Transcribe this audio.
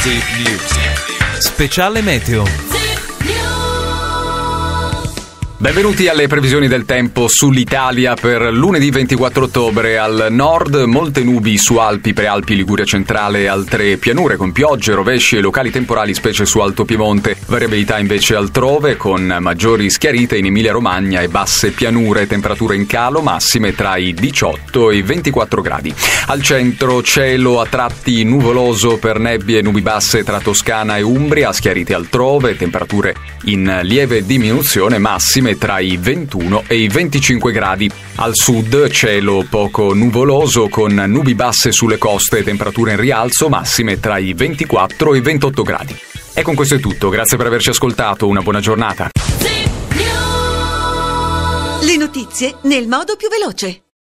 Speciale meteo. Benvenuti alle previsioni del tempo sull'Italia per lunedì 24 ottobre. Al nord molte nubi su Alpi, Prealpi, Liguria centrale e altre pianure con piogge, rovesci e locali temporali specie su Alto Piemonte. Variabilità invece altrove con maggiori schiarite in Emilia Romagna e basse pianure, temperature in calo massime tra i 18 e i 24 gradi. Al centro cielo a tratti nuvoloso per nebbie e nubi basse tra Toscana e Umbria, schiarite altrove, temperature in lieve diminuzione massime tra i 21 e i 25 gradi. Al sud cielo poco nuvoloso con nubi basse sulle coste e temperature in rialzo massime tra i 24 e i 28 gradi. E con questo è tutto, grazie per averci ascoltato, una buona giornata. Le notizie nel modo più veloce.